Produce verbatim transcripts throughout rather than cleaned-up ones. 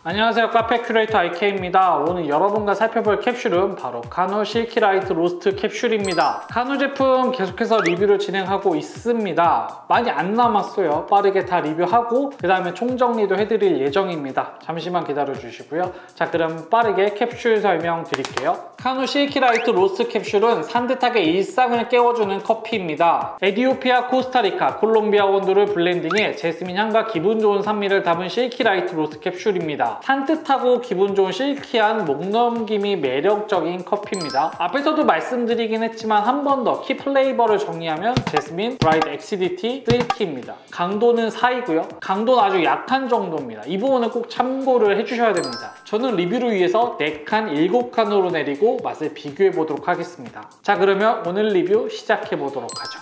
안녕하세요, 카페 큐레이터 아이케이입니다. 오늘 여러분과 살펴볼 캡슐은 바로 카누 실키라이트 로스트 캡슐입니다. 카누 제품 계속해서 리뷰를 진행하고 있습니다. 많이 안 남았어요. 빠르게 다 리뷰하고 그 다음에 총정리도 해드릴 예정입니다. 잠시만 기다려 주시고요. 자, 그럼 빠르게 캡슐 설명 드릴게요. 카누 실키라이트 로스트 캡슐은 산뜻하게 일상을 깨워주는 커피입니다. 에티오피아, 코스타리카, 콜롬비아 원두를 블렌딩해 제스민 향과 기분 좋은 산미를 담은 실키라이트 로스트 캡슐입니다. 산뜻하고 기분 좋은 실키한 목넘김이 매력적인 커피입니다. 앞에서도 말씀드리긴 했지만 한 번 더 키 플레이버를 정리하면 제스민, 브라이트 엑시디티, 실키입니다. 강도는 사이고요. 강도는 아주 약한 정도입니다. 이 부분은 꼭 참고를 해주셔야 됩니다. 저는 리뷰를 위해서 네 칸, 일곱 칸으로 내리고 맛을 비교해 보도록 하겠습니다. 자, 그러면 오늘 리뷰 시작해 보도록 하죠.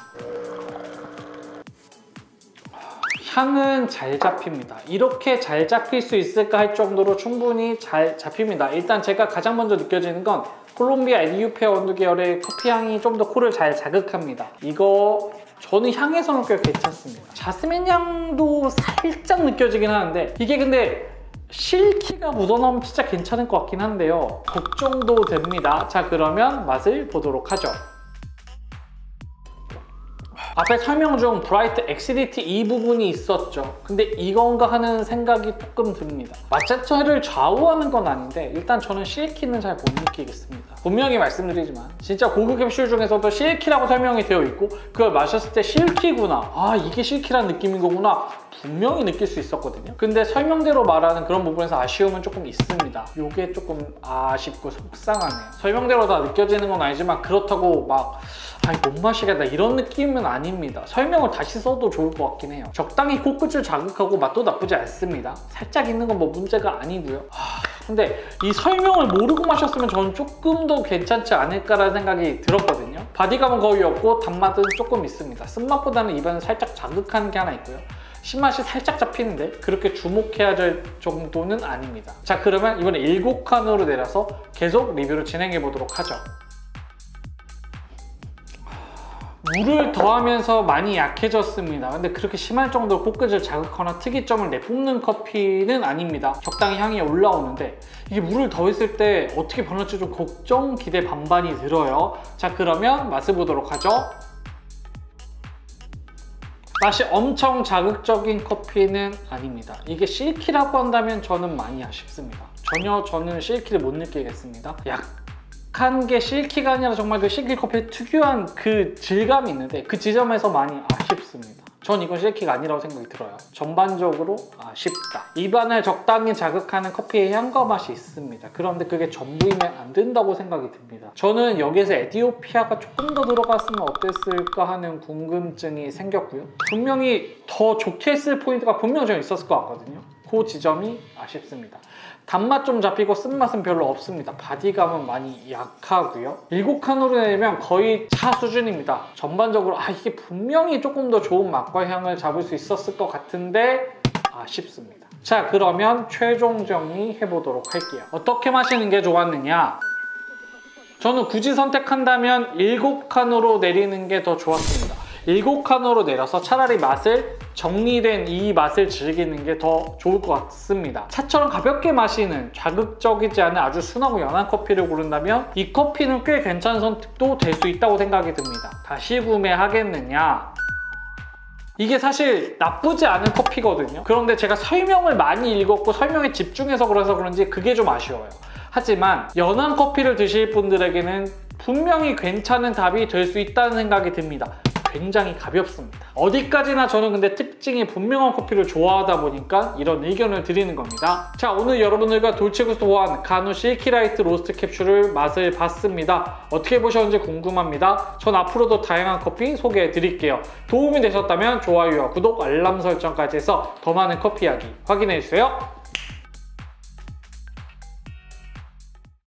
향은 잘 잡힙니다. 이렇게 잘 잡힐 수 있을까 할 정도로 충분히 잘 잡힙니다. 일단 제가 가장 먼저 느껴지는 건 콜롬비아, 에티오피아 원두 계열의 커피 향이 좀 더 코를 잘 자극합니다. 이거 저는 향에서는 꽤 괜찮습니다. 자스민 향도 살짝 느껴지긴 하는데 이게 근데 실키가 묻어나오면 진짜 괜찮을 것 같긴 한데요. 걱정도 됩니다. 자, 그러면 맛을 보도록 하죠. 앞에 설명 중 브라이트 엑시디티 이 부분이 있었죠. 근데 이건가 하는 생각이 조금 듭니다. 맛 자체를 좌우하는 건 아닌데 일단 저는 실키는 잘 못 느끼겠습니다. 분명히 말씀드리지만 진짜 고급 캡슐 중에서도 실키라고 설명이 되어 있고 그걸 마셨을 때 실키구나, 아 이게 실키란 느낌인 거구나 분명히 느낄 수 있었거든요. 근데 설명대로 말하는 그런 부분에서 아쉬움은 조금 있습니다. 이게 조금 아쉽고 속상하네요. 설명대로 다 느껴지는 건 아니지만 그렇다고 막 아니 못 마시겠다 이런 느낌은 아닙니다. 설명을 다시 써도 좋을 것 같긴 해요. 적당히 코끝을 자극하고 맛도 나쁘지 않습니다. 살짝 있는 건 뭐 문제가 아니고요. 하... 근데 이 설명을 모르고 마셨으면 저는 조금 더 괜찮지 않을까라는 생각이 들었거든요. 바디감은 거의 없고 단맛은 조금 있습니다. 쓴맛보다는 입안을 살짝 자극하는 게 하나 있고요. 신맛이 살짝 잡히는데 그렇게 주목해야 될 정도는 아닙니다. 자, 그러면 이번에 일곱 칸으로 내려서 계속 리뷰를 진행해 보도록 하죠. 물을 더하면서 많이 약해졌습니다. 근데 그렇게 심할 정도로 코끝을 자극하거나 특이점을 내뿜는 커피는 아닙니다. 적당히 향이 올라오는데 이게 물을 더했을 때 어떻게 변할지 좀 걱정, 기대 반반이 들어요. 자, 그러면 맛을 보도록 하죠. 맛이 엄청 자극적인 커피는 아닙니다. 이게 실키라고 한다면 저는 많이 아쉽습니다. 전혀 저는 실키를 못 느끼겠습니다. 약 한 게 실키가 아니라 정말 그 실키 커피의 특유한 그 질감이 있는데 그 지점에서 많이 아쉽습니다. 전 이건 실키가 아니라고 생각이 들어요. 전반적으로 아쉽다. 입안을 적당히 자극하는 커피의 향과 맛이 있습니다. 그런데 그게 전부이면 안 된다고 생각이 듭니다. 저는 여기에서 에티오피아가 조금 더 들어갔으면 어땠을까 하는 궁금증이 생겼고요. 분명히 더 좋게 했을 포인트가 분명 좀 있었을 것 같거든요. 그 지점이 아쉽습니다. 단맛 좀 잡히고 쓴맛은 별로 없습니다. 바디감은 많이 약하고요. 일곱 칸으로 내면 거의 차 수준입니다. 전반적으로 아 이게 분명히 조금 더 좋은 맛과 향을 잡을 수 있었을 것 같은데 아쉽습니다. 자, 그러면 최종 정리해 보도록 할게요. 어떻게 마시는 게 좋았느냐? 저는 굳이 선택한다면 일곱 칸으로 내리는 게 더 좋았습니다. 일곱 칸으로 내려서 차라리 맛을 정리된 이 맛을 즐기는 게 더 좋을 것 같습니다. 차처럼 가볍게 마시는 자극적이지 않은 아주 순하고 연한 커피를 고른다면 이 커피는 꽤 괜찮은 선택도 될 수 있다고 생각이 듭니다. 다시 구매하겠느냐? 이게 사실 나쁘지 않은 커피거든요. 그런데 제가 설명을 많이 읽었고 설명에 집중해서 그래서 그런지 그게 좀 아쉬워요. 하지만 연한 커피를 드실 분들에게는 분명히 괜찮은 답이 될 수 있다는 생각이 듭니다. 굉장히 가볍습니다. 어디까지나 저는 근데 특징이 분명한 커피를 좋아하다 보니까 이런 의견을 드리는 겁니다. 자, 오늘 여러분들과 돌체구스토한 카누 실키라이트 로스트 캡슐을 맛을 봤습니다. 어떻게 보셨는지 궁금합니다. 전 앞으로도 다양한 커피 소개해 드릴게요. 도움이 되셨다면 좋아요와 구독, 알람 설정까지 해서 더 많은 커피 이야기 확인해 주세요.